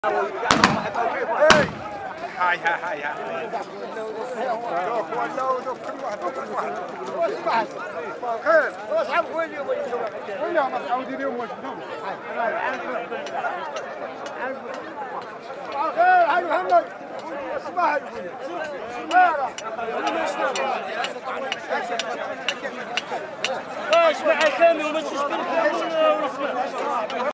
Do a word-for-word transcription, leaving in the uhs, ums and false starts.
هاي هاي هاي هاي دوك ولو دوك كل واحد كل واحد واش بعد خير واش عم وين اليوم ولا ما تعودي اليوم واش بدهم خير هاي محمد صباح الفل واش مع سامي وما تشتري